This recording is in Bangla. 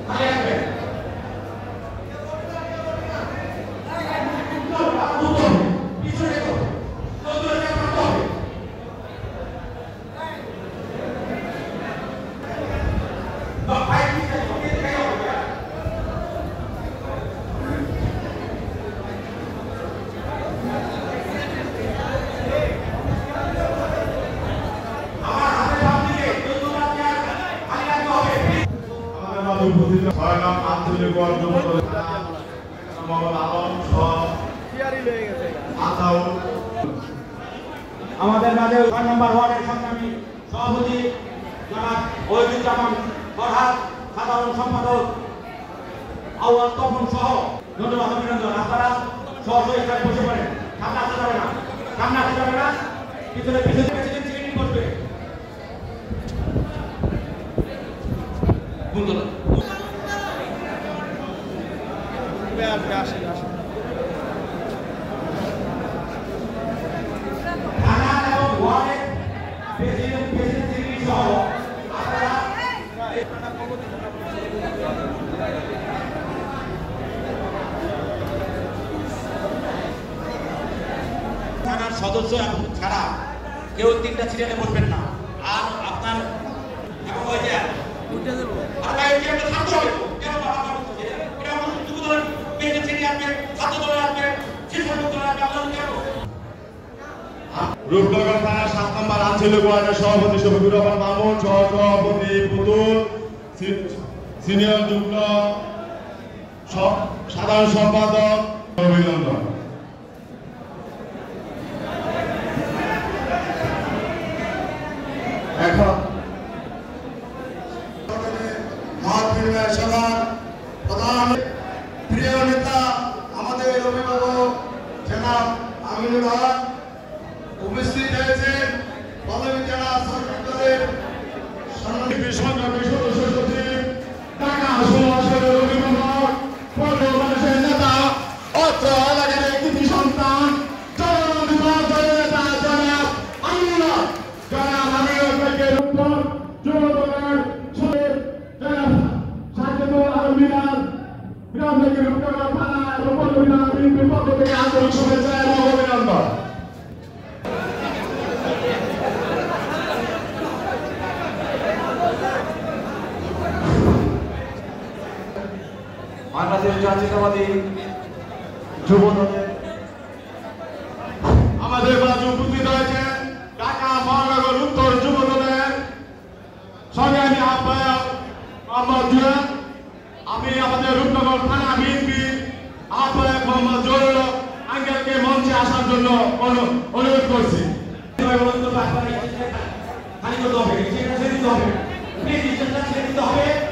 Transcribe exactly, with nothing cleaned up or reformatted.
আমাদের মাঝে ছয় নম্বর ওয়ার্ডের সংগ্রামী সভাপতি জনাব ওহিদুজ্জামান ফরহাদ, সাধারণ সম্পাদক আউয়াল তপন সহ ধন্যবাদ অভিনন্দন। আপনারা সহজ এখানে বসে পড়েন, সামনে আসতে যাবে না, সামনে আসতে যাবে না, পিছনে পিছনে প্রেসিডেন্ট সেক্রেটারি বসবে। আসেন আসেন থানার সদস্য ছাড়া কেউ তিনটা সিরিয়ালে বলবেন না। আর আপনার রূপনগর থানার সাত নম্বর আঞ্চলিক ওয়ার্ডের সভাপতি শফিকুর রহমান মামুন, সহ সভাপতি পুতুল, সিনিয়র যুগ্ম সাধারণ সম্পাদক অভিনন্দন। এখন প্রধান প্রিয় নেতা আমাদের অভিভাবক জনাব আমিনুল হক উপস্থিত হয়েছেন। পল্লবী জেলা সরকার দলের সংগ্রামী সংগ্রামী সদস্য সচিব, ঢাকা সমাজের অভিভাবক, পল্লব মানুষের নেতা, অত্র এলাকার একটি সন্তান, জনবিভাগ দলের নেতা জনাব আমিনুল হক, জনাব আমিনুল হকের উত্তর যুব দলের সচিব জনাব সাজ্জাদুল আলম মিনার, গ্রামবাসী রূপনগর থানা এবং পল্লবী থানা বিএনপির পক্ষ থেকে আন্তরিক শুভেচ্ছা এবং অভিনন্দন। বাংলাদেশ জাতীয়তাবাদী যুব দলের আমাদের মাঝে উপস্থিত হয়েছেন ঢাকা মহানগর উত্তর যুব দলের সংগ্রামী আহ্বায়ক মোহাম্মদ জুয়েল। আমি আমাদের রূপনগর থানা বিএনপি আহ্বায়ক মোহাম্মদ জহুরুল আঙ্কেলকে মঞ্চে আসার জন্য অনুরোধ করছি। খালি করতে হবে, সেটা ছেড়ে দিতে হবে, হবে